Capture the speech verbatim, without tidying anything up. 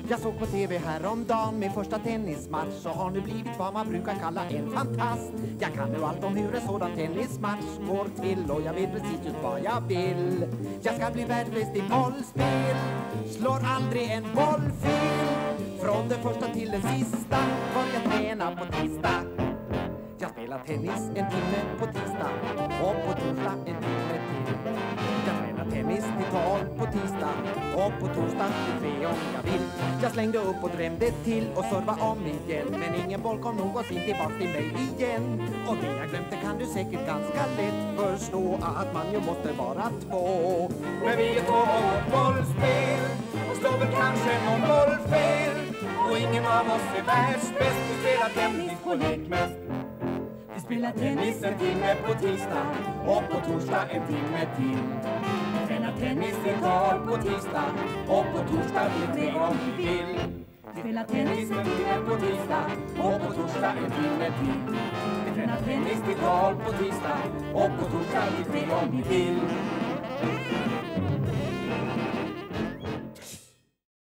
Jag såg på tv häromdagen min första tennismatch, så har nu blivit vad man brukar kalla en fantast. Jag kan nu allt om hur en sådan tennismatch går till, och jag vet precis just vad jag vill. Jag ska bli världsbäst i bollspel, slår aldrig en boll fel. Från den första till den sista börjar träna på tisdag. Jag spelar tennis en timme på tisdag, och på torsdag en timme till. Jag tränar tennis till tolv på tisdag, och på torsdag till tre om jag vill. Jag slängde upp och drömde till och serva om igen, men ingen boll kom någonsin tillbaka till mig igen. Och det jag glömde kan du säkert ganska lätt förstå, att man ju måste vara två. Men vi är två och bollspel, och slår väl kanske någon boll fel. Och ingen av oss är världsbäst, vi spelar tennis på lekmest. Vi spelar tennis en timme på tisdag, och på torsdag en timme till. Vi tränar tennis i tal på tisdag, och på torsdag blir tre om vi vill. Vi spelar tennis en timme på tisdag, och på torsdag en timme till. Vi tränar tennis i tal på tisdag, och på torsdag blir tre om vi vill.